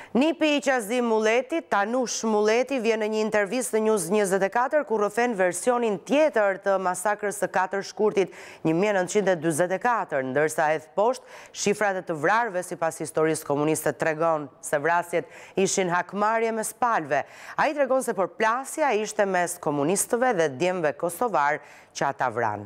Nipi i Qazim Muleti, Tanush Muleti, vjen në një intervistë në News 24 ku rrëfen versionin tjetër të masakrës së 4 shkurtit 1944, ndërsa edh poshtë shifrat e të vrarëve sipas historisë komuniste tregon se vrasjet ishin hakmarrje mes palëve. Ai tregon se përplasja ishte mes komunistëve dhe djemve kosovar që ata vranë.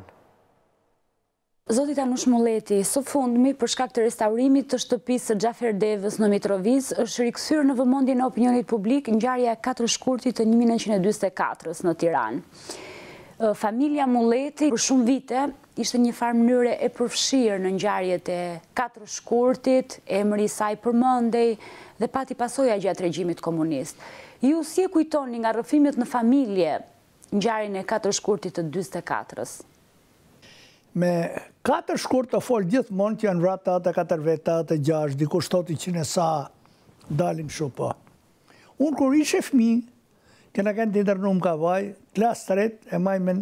Zoti Tanush Muleti, së fundmi për shkak të restaurimit të shtëpisë së Xhafer Devës në Mitrovic, është rikthyer në vëmendjen e opinionit publik ngjarja e 4 shkurtit të 1944-s në Tiranë. Familja Muleti për shumë vite ishte një farë mënyre e përfshirë në ngjarjet e 4 shkurtit, emri i saj përmendej dhe pati pasoja gjatë regjimit komunist. Ju si e kujtoni nga rrëfimet në familje ngjarjen e 4 shkurtit të 44-s? Me 4 shkurt të folë gjithmonë që janë vratë atë 4 veta, atë 6, dikush thotë që në sa dalin shumë po. Unë kur ishe fëmi, këna kënë të ndërnum ka vaj, klasë të ret e majmen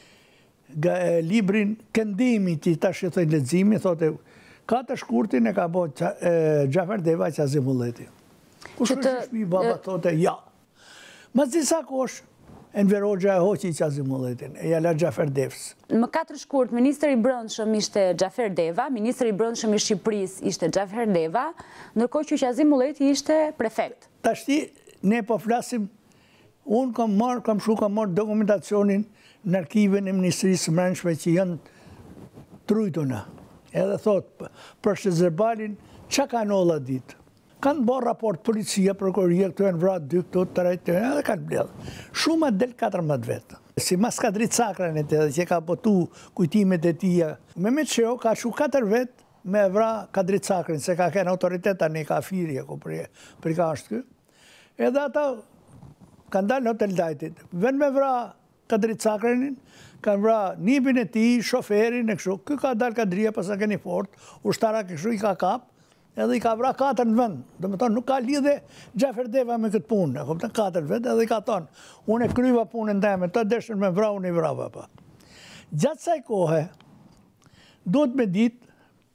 librin Këndimi që ta shqithoj leximi, thotë 4 shkurtin e ka bo Xhafer Deva Qazim Muleti. Kur shkështë shmi, baba thotë ja. Mas disa kosh, Enver Hoxha e hoqi Qazim Mulletin, e jala Xhafer Devës. Më 4 shkurt, Ministri i Brendshëm ishte Xhafer Deva, Ministri i Brendshëm i Shqipërisë ishte Xhafer Deva, ndërkohë që Qazim Mulleti ishte prefekt. Tashti, ne po flasim, unë kam marrë dokumentacionin në arkivën e Ministrisë së Brendshme që janë trujtuna. Edhe thotë, për Shëzërbalin, që ka në olla ditë? Kanë bërë raport policia, prokuroria, këtu e në vratë 2, këtu të rejtë, edhe kanë bledhë. Shumë atë del 14 vetë. Si mas ka dritë sakrën e të edhe që ka botu kujtimet e tia. Mehmet Sheo ka shu 4 vetë me vra ka dritë sakrën, se ka kënë autoriteta një ka firje, ku për ka është kë. Edhe ata kanë dalë në hotel dajtit. Ven me vra ka dritë sakrënin, kanë vra nipin e ti, shoferin e kështu. Kë ka dalë ka drija, pasa keni fort, ushtara kështu i ka kapë. Edhe i ka vra 4 në vend. Do me thonë, nuk ka lidhe Xhafer Deva me këtë punë. E kuptën 4 vend, edhe i ka thonë, unë e kryva punën teme, të deshën me vra, unë i vrava pa. Gjatë saj kohë, duhet me ditë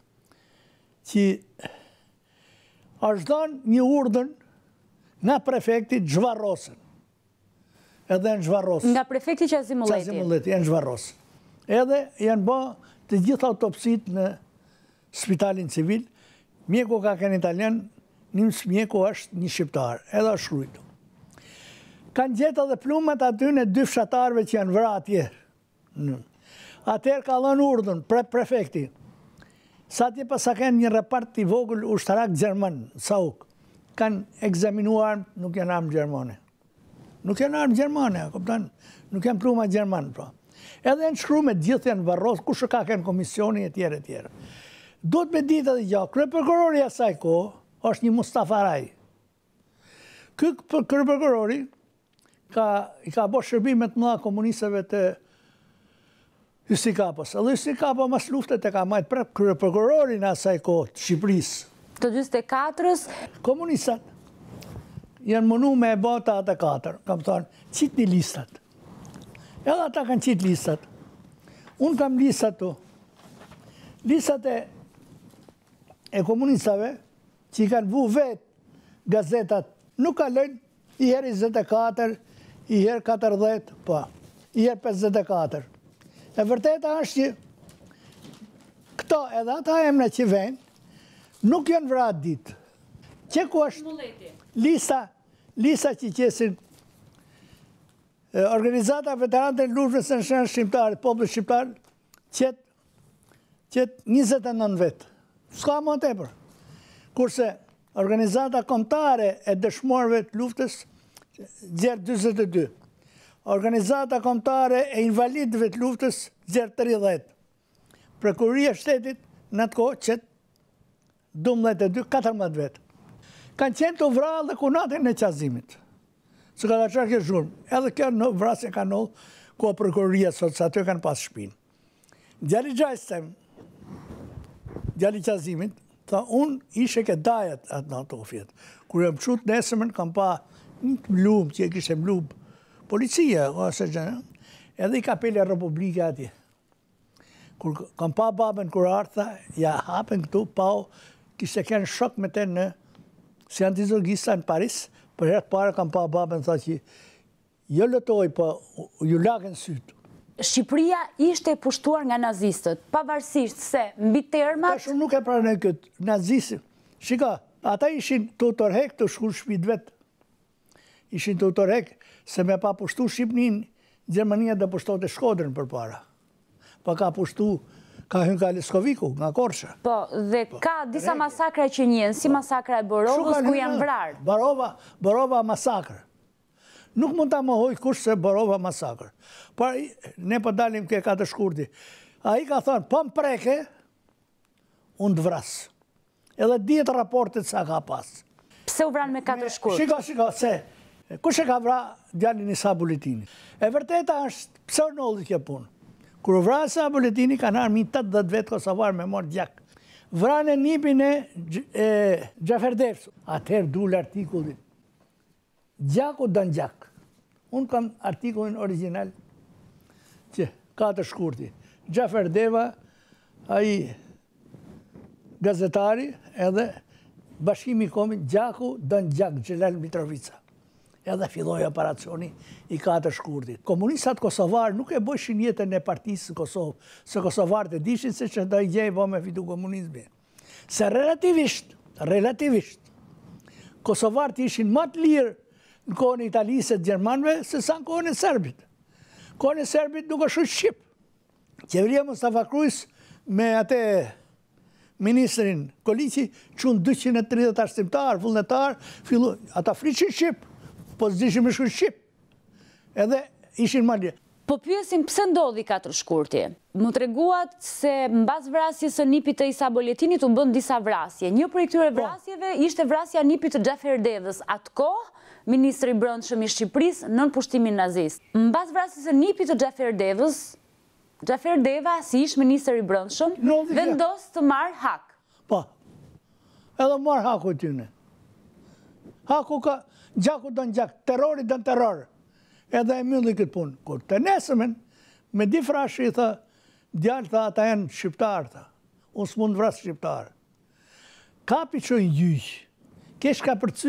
që është dhanë një urdhën nga prefektit Zhvarrosën. Edhe në Zhvarrosën. Nga prefekti Qazim Mulleti. Qazim Mulleti, në Zhvarrosën. Edhe janë bë të gjitha autopsit në spitalin civil. Mjeku ka kënë italian, njës mjeku është një shqiptar, edhe është shrujtu. Kanë gjithë edhe plumat aty në 2 fshatarve që janë vra atje. Atër ka dhënë urdhën, prefekti, sa tje pasa kënë një repart i vogël ushtarak Gjerman, Sauk, kanë egzaminuar, nuk janë armë Gjermane. Nuk janë armë Gjermane, nuk janë plumat Gjerman. Edhe në shkru me gjithë janë varros, kushë ka kënë komisioni e tjere, tjere. Do të me ditë edhe gjatë, kryeprokurori asaj kohë është një Mustafa Raj. Këtë kryeprokurori i ka bo shërbimet mëdha komunistëve të Ysti Kapës. Edhe Ysti Kapa mas luftet e ka majtë për kryeprokurorin asaj kohë të Shqipërisë. Të 24-ës? Komunistat janë mënu me e bota atë 4. Kam thonë, qitë një listat. Edhe ata kanë qitë listat. Unë kam listat tu. Listat e komunistave që i kanë vu vetë gazetat, nuk ka lënë i herë 24, i herë 40, po, i herë 54. E vërteta është që këto edhe ata emre që venë, nuk janë vratë ditë. Që ku është lista që qesin organizata veterante në luftës në shenë shqiptarët, popullë shqiptarët, qëtë 29 vetë. Ska më tepër. Kurse organizata kombëtare e dëshmorëve të luftës zjerë 22. Organizata kombëtare e invalidëve të luftës zjerë 30. Prokuroria e shtetit në atë kohë qëtë 12-14 vetë. Kanë qenë të vrarë dhe kunatin e Qazimit. Së ka da qarë kjo zhurmë. Edhe kjo vrasje ka nëllë ku prokuroria sot, sa të kanë pas shpinë. Gjali Gjajstem, Gjali Qazimit, tha, unë ishe ke dajat atë në autofjet. Kër e më qutë nesëmën, kam pa një mlumë, që e kishe mlumë policia, edhe i kapele Republike atje. Kër kam pa babën kër artha, ja hapen këtu, pau, kishte kënë shok me te në si antizorgista në Paris, për herë para kam pa babën, tha që jo lotoj, po ju lagën sytë. Shqipëria ishte pushtuar nga nazistët, pavarësisht se mbi termat... Ta shumë nuk e pranoj këtë nazistë. Shika, ata ishin të tërhek të shku shpit vetë. Ishin të tërhek, se me pa pushtu Shqipnin, Gjermania dhe pushtot e Shkodrën për para. Pa ka pushtu, ka hynë ka Leskoviku, nga Korsha. Po, dhe ka disa masakra që njën, si masakra e Borovës, ku janë vrarë. Borova masakr. Nuk mund ta mohoj kush se Borova masakr. Por ne po dalim ke Katër Shkurti. Ai ka thonë, po më preke, unë të vras. Edhe dihet raportet sa ka pas. Pse u vranë me Katër Shkurt? Shiko, se kush e ka vra djalin Isa Buletini. E vërteta është pse u nolli kjo punë. Kur u vra Isa Buletini kanë armi 80 vetë kosovar me mor gjak. Vranë nipin e Xhaferdersu. Atëherë dul artikulli. Gjaku dën gjak. Unë kam artikullin original që Katër Shkurti. Gjafer Deva, ai gazetari, edhe Bashkimi i Kombit, gjaku dën gjak, Xhelal Mitrovica. Edhe filloi operacioni i Katër Shkurtit. Komunistat kosovar nuk e bëshin jetën e partisë në Kosovë, se kosovarët e dishin se që do i gjej po me fitu komunizmi. Se relativisht, kosovarët ishin më të lirë në kohën e Italisë e Gjermanëve, se sa në kohën e Serbit. Kohën e Serbit nuk është Shqip. Qeveria Mustafa Krujs me atë ministrin Koliqi, çun 230 arsimtar, vullnetar, fillu ata friqin Shqip, po s'dishin me shkruaj Shqip. Edhe ishin më lirë. Po pyesim pse ndodhi Katër Shkurti. Më treguat se mbas vrasjes së nipit të Isa Buletinit u bën disa vrasje. Një prej këtyre vrasjeve ishte vrasja e nipit të Xhafer Devës. Atkoh Ministri i Brendshëm i Shqipërisë nën pushtimin nazist. Mbas vrasjes së nipit të Xhafer Devës, Xhafer Deva, si ish ministër i Brendshëm, vendos të marrë hak. Po. Edhe marrë haku tyne. Haku ka gjaku dën gjak, terrori dën terror. Edhe e mylli këtë punë. Kur të nesëmen, me di frashi i tha, djalë tha, ata janë shqiptarë, tha. Unë s'mund vras shqiptarë. Kapi që i gjyqë. Kesh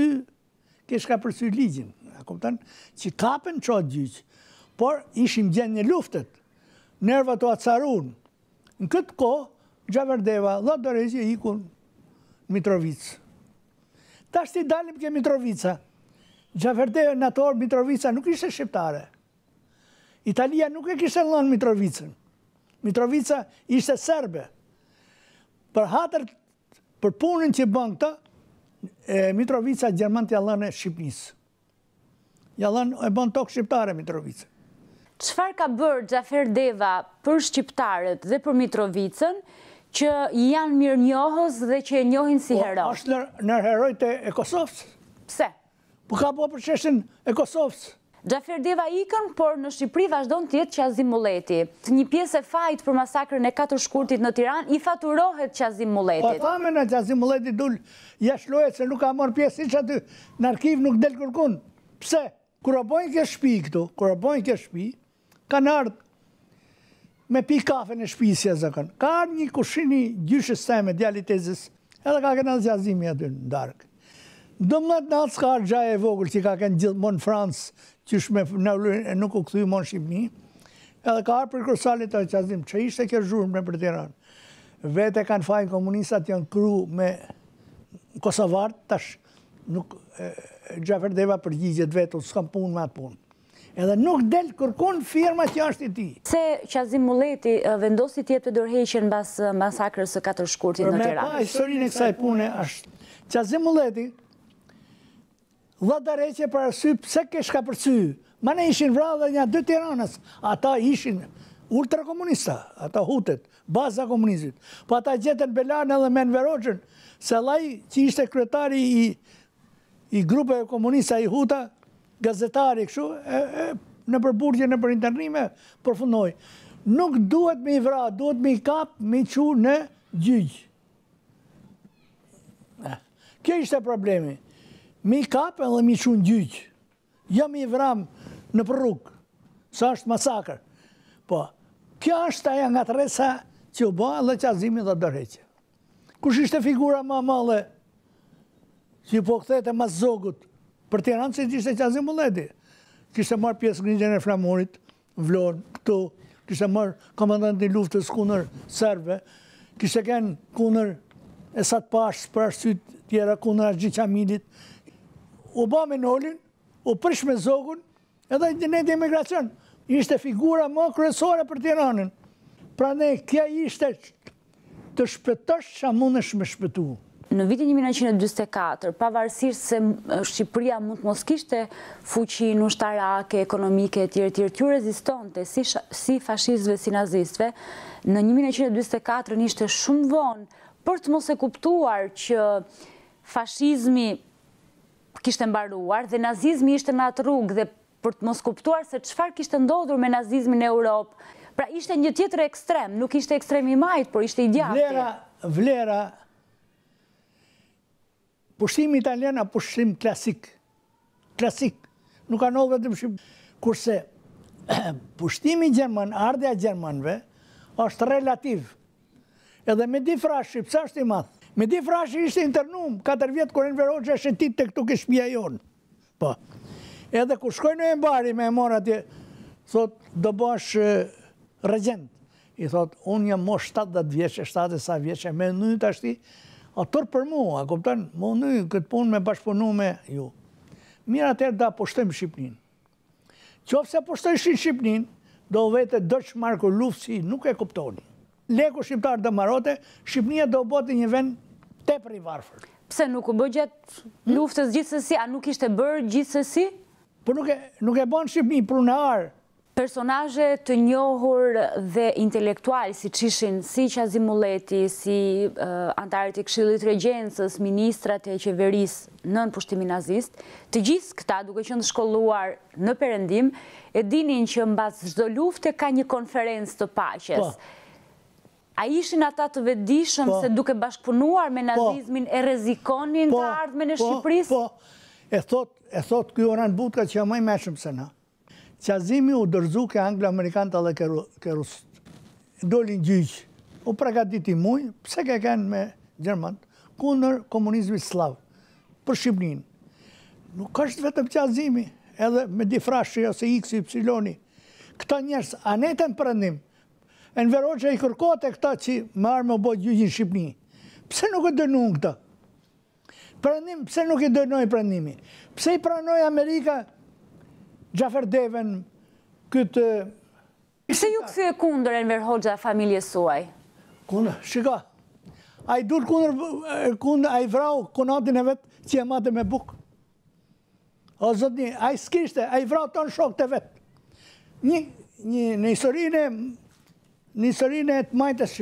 ka përcy ligjin. A kuptan? Që kapen që atë gjyqë. Por ishim gjenë një luftet. Nerva të acarun. Në këtë kohë, Xhafer Deva, dhe Dorezi e ikun Mitrovicë. Ta shti dalim ke Mitrovica. Xhafer Deva në atë orë Mitrovica nuk ishte shqiptare. Italia nuk e kishte lënë Mitrovicën. Mitrovica ishte serbe. Për hatër, për punën që bën këta, Mitrovica Gjermant ja lënë Shqipnisë. Ja lënë e bën tokë shqiptare Mitrovica. Çfarë ka bërë Xhafer Deva për shqiptarët dhe për Mitrovicën që janë mirënjohës dhe që e njohin si hero? Është në herojt e Kosovës. Pse? Po ka po për çështjen e Kosovës. Xhafer Deva ikën, por në Shqipëri vazhdon të jetë Qazim Mulleti. Një pjesë e fajit për masakrën e Katër Shkurtit në Tiranë i faturohet Qazim Mulletit. Po thamë në Qazim Mulleti dul jashtë lojës se nuk ka marrë pjesë që aty në arkiv nuk del kërkun. Pse? Kur bojnë kjo shtëpi, kanë ardhë me pi kafe në shtëpisja zakon. Ka ardhë një kushini gjyshës teme, djali tezës, edhe ka kënë Qazimi aty në darkë. 12 natë s'ka ardhë gjaja e vogël që ka kënë gjithë mon Francë, që nuk u këthuj mon Shqipni, edhe ka ardhë për kërsalit të Qazim, që ishte kjo zhurmë në për Tiranë. Vete kanë fajnë komunistat janë kru me Kosovartë, tash nuk Xhafer Deva përgjigjet vetë, s'kam punë me atë punë. Edhe nuk del kërkon firma që është i ti. Se Qazim Mulleti vendosi të jetë të dorëheqjen mbas masakrës së Katër Shkurtit në Tiranë. Për me pa historinë e kësaj pune është Qazim Mulleti dha dorëheqje për arsye pse kesh ka përcy. Ma ne ishin vrarë një 2 Tiranës. Ata ishin ultrakomunista, ata hutet, baza komunizmit. Po ata gjetën Belan edhe me Enverogjën, se Llaj që ishte kryetari i grupeve komunista i huta, gazetari kështu, në përburgje, në për internime, përfundoj. Nuk duhet me i vra, duhet me i kap, me i qu në gjyqë. Kjo ishte problemi. Me i kap edhe me i qu në gjyqë. Jo me i vram në përruk, sa është masakër. Po, kjo është aja nga të resa që u ba dhe Qazimi dhe dorëheqje. Kush ishte figura ma male që po këthete mas Zogut, për Tiranë se ishte Qazim Mulleti. Kishte marrë pjesë ngrinjën e flamurit, Vlorë, këtu, kishte marrë komandantin luftës kundër serve, kishte kënë kundër Esat Pashës për arsyet tjera, kundër Argjit Qamilit. U ba me Nolin, u prish me Zogun, edhe në emigracion. Ishte figura më kryesore për Tiranën. Pra ne, kja ishte të shpëtosh që mundesh me shpëtu. Në vitin 1924, pavarësisht se Shqipëria mund të mos kishte fuqi ushtarake, ekonomike, etj., t'ju rezistonte si fashistëve, si nazistëve, në 1924 ishte shumë vonë për të mos e kuptuar që fashizmi kishte mbaruar dhe nazizmi ishte në atë rrugë dhe për të mos kuptuar se çfarë kishte ndodhur me nazizmin në Europë. Pra ishte një tjetër ekstrem, nuk ishte ekstrem i majt, por ishte i djathtë. Vlera pushtimi italian a pushtim klasik. Klasik. Nuk ka ndodhur vetëm Shqipëri. Kurse pushtimi gjerman, ardha e gjermanëve është relativ. Edhe Medi Frashi, pse është i madh? Medi Frashi ishte internuar 4 vjet kur Enver Hoxha shetit tek këtu ke shtëpia jon. Po. Edhe kur shkoi në Embari me mor atje, thot do bash regjent. I thot, unë jam mosh 70 vjeqe, 70 sa vjeqe, me në tashti, atër për mua, kupton, më në këtë punë me bashkëpunu me ju. Mirë atër da poshtëm Shqipnin. Qofë se poshtëshin Shqipnin, do vete dërç marko luftësi, nuk e kuptoni. Leku shqiptar dhe marote, Shqipnia do bote një vend tepër i varfër. Pse nuk u bë gjatë luftës gjithsesi, a nuk ishte bërë gjithsesi? Por nuk e bën Shqipni prunar. Personazhe të njohur dhe intelektual, si ishin si Qazim Mulleti, si antarët e Këshillit Regjencës, ministrat e qeverisë nën pushtimin nazist, të gjithë këta, duke qenë shkolluar në Perëndim, e dinin që mbas çdo lufte ka një konferencë të paqes. A ishin ata të vetëdijshëm se duke bashkëpunuar me nazizmin e rrezikonin të ardhmen e Shqipërisë? Po, e thot ky Orhan Butka që më i mëshëm se na. Qazimi u dërzu ke anglo-amerikanët dhe ke rusët. Dolin gjyq, u pregaditi muj, pse ke kanë me Gjermanët, kundër komunizmit slav, për Shqipnin. Nuk është vetëm Qazimi, edhe Medi Frashi ose X, Y. Këta njerës, a netën Perëndim, Enver Hoxha i kërkote këta që më arë me bojë gjyqin Shqipni. Pse nuk e dënuan këta? Perëndim, pse nuk i dënoi Perëndimi? Pse i pranoi Amerika Gjafer Deven, këtë... Pse ju kthye kundër Enver Hoxha familjes suaj? Kundër, shika. A i dur kundër, a i vrau konatin e vetë që e mate me buk. O zotni, a i s'kishte, a i vrau tonë shok të vetë. Në historinë e të majtës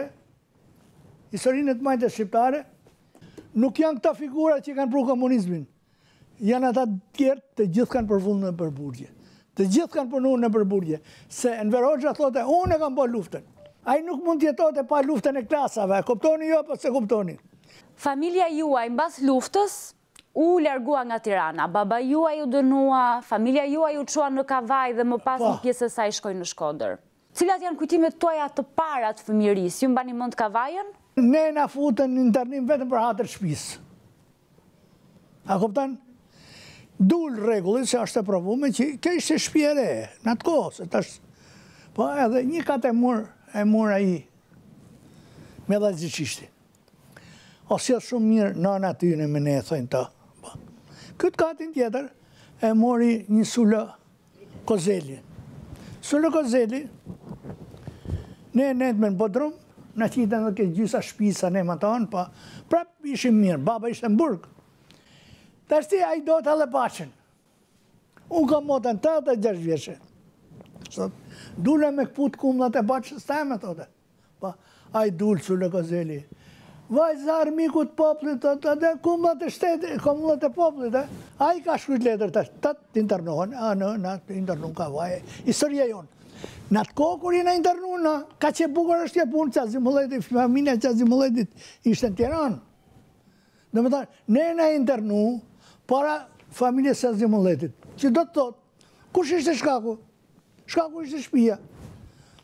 shqiptare, nuk janë këta figura që kanë pru komunizmin. Janë ata tjerë të gjithë kanë përvullë në përburgje. Të gjithë kanë përnu në përburgje. Se Enver Hoxha thote, unë e kam po luftën. A i nuk mund tjetote pa luftën e klasave. Kuptoni jo, pa se kuptoni. Familja juaj, mbas luftës, u largua nga Tirana. Baba juaj u dënua, familja juaj u çua në Kavaj dhe më pas një pjesë e saj shkoi në Shkodër. Cilat janë kujtimet tuaja të para të fëmijërisë? Ju mbani mend Kavajën? Ne na futën në internim vetëm për hatër shtëpisë. A kupton? Dul rregulli se është e provume që kjo ishte shtëpi e re, në atë kohë, se tash. Po edhe një kat e mur ai me vallëzishti. O sjell shumë mirë nana tyne me ne, thonë ta. Këtë katin tjetër e mori një Sulë Kozeli. Sulë Kozeli, ne me në Bodrum, në qitën dhe këtë gjysa shpisa ne më tonë, pa prap ishim mirë, baba ishte në Burg. Tashti a i do të Hallepaqen. Unë kam motën 86 vjeqe. Dule me këput kumlat e baqës teme, thote. A i dulë Sulë Kozeli. Vajzar mikut poplit, dhe kumlat e shtetit, kumlat e poplit, a i ka shkujt letër tash, të internohen, në të internohen ka vaj, historia jonë. Në atë kohë, kur jena internohen, ka që bukur është tje punë, Qazim Mulleti, familja Qazim Mulletit ishte në Tiranë. Dhe më thënë, ne na internohen, para familjes Qazim Mulletit, që do të thotë, kush ishte shkaku? Shkaku ishte shtëpia.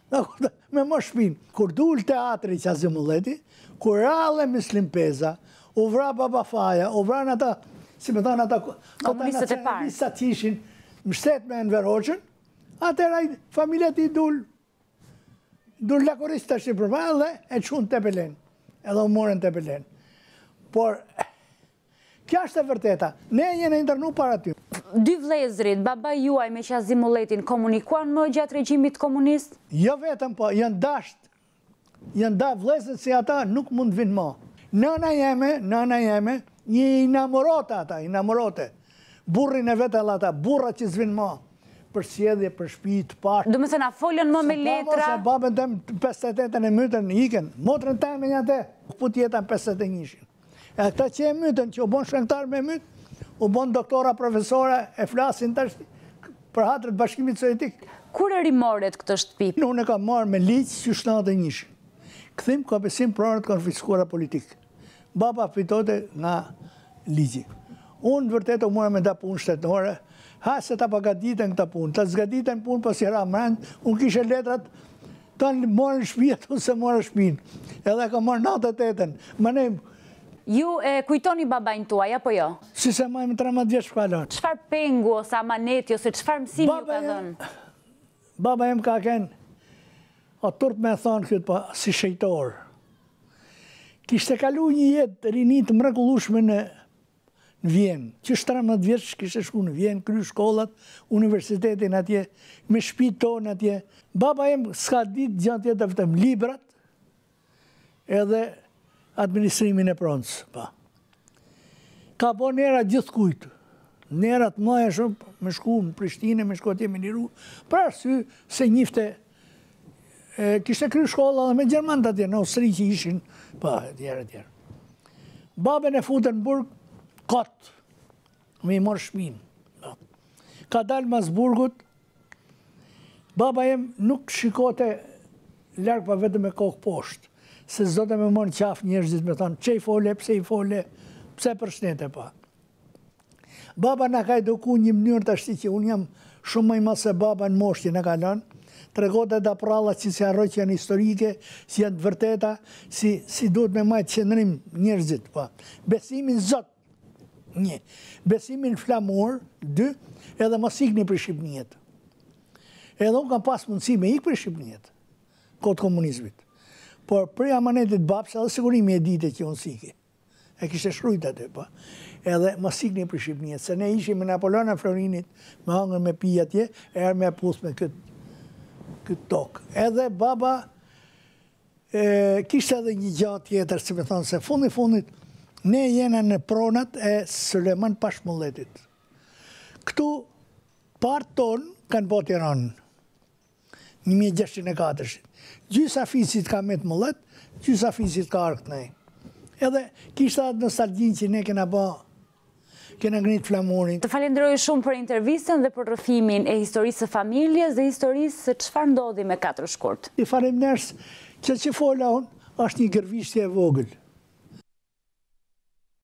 Me më shpinë. Kur dul teatri Qazim Mulleti, kur rale Mislim Peza, u vra Baba Faja, u vra në ata, si me thonë ata komunistët e parë. Nacionalistat që ishin mbështet me Enver Hoxhën, atëra familjet i dul lakorist të Shqipërva dhe e qunë Tepelen, edhe u morën Tepelen. Por, kja është e vërteta, ne jene internu para ty. Dy vlezrit, baba juaj me Qazim Mulletin, komunikuan më gjatë regjimit komunist? Jo vetëm po, janë dasht, janë da vlezrit si ata nuk mund vinë ma. Nëna jeme, një inamorote ata, inamorote. Burrin e vetë ata, burra që zvinë ma. Për sjedhje, për shtëpi të parë. Do me se na folën më me letra? Se babën tem 58 e mytën iken, motrën tem e një te, ku tjetën 51-shin. E këta që e mytën, që u bon shëngtar me mytë, u bon doktora, profesora, e flasin tash për hatret Bashkimit Sovjetik. Kur e rimoret këtë shtëpi? Unë e kam marrë me liqë që 71-shin. Këthim ka besim pronët konfiskuara politikë. Baba fitote nga ligji. Unë vërtet u mora me da punë shtetënore, se ta pagaditën këta punë, ta zgaditën punë për si ramrand, unë kishe letrat, ta në morën shpijet, unë se morën shpin. Edhe ka morë 98-ën. Ju e kujtoni babajnë tuaj, apo jo? Si se majmë 13 vjeç shkallon. Qfar pengu, ose amaneti, ose qfar mësimi ju ka dhenë? Baba jem ka kenë, o turp me thonë këtë pa, si shejtor. Kishte kalu një jetë rinit mrekullueshme në Vjenë, që 13 vjeç kishte shku në Vjenë, kry shkollat, universitetin atje, me shtëpitë tonë atje. Baba jem s'ka ditë gjatë jetë vetëm librat, edhe administrimin e pronës. Ka po nera gjithë kujtë. Nerat mëja shumë me shku në Prishtinë, me shku atje me liru, për arsye se njifte, kishte kry shkolla dhe me Gjermanët atje, në Austri që ishin, etjerë. Babën e futën në burg, katë, me i morë shpinë. Ka dalë mas burgut, baba jem nuk shikote larkë pa vetëm me kokë poshtë, se zdo të me morë në qafë njerëzit me thonë, që i fole, pse i fole, pse për shnete pa. Baba në ka eduku një mënyrë të ashti që unë jam shumë më i madh se baba në moshti në kalon, të regote da prallat që si arroj që janë historike, si janë të vërteta, si duhet me majtë qëndrim njerëzit pa. Besimin Zot, një. Besimin flamur, 2, edhe mos ikni për Shqipnijet. Edhe unë kam pas mundësi me ikë për Shqipnijet, kotë komunizmit. Por për amanetit babës, edhe sigurimi e dite që unë siki. E kishte shkrujt atë, pa. Edhe mos ikni për Shqipnijet, se ne ishim me Napoleon Florinit, me hangër me pi atje, erë me puth me këtë tokë. Edhe baba kishte edhe një gjatë tjetër, si me thonë, se fundit, ne jena në pronat e Suleman Pashmulletit. Këtu partë tonë kanë po Tiranën, 1604. Gjysa fisit ka me të mullet, gjysa fisit ka arkët nej. Edhe kishtë atë nostalgjin që ne kena ngritë flamurin. Të falenderoj shumë për intervistën dhe për rrëfimin e historisë së familjes dhe historisë së çfarë ndodhi me 4 shkurt. I faleminderit që fola unë, është një gërvishtje e vogël.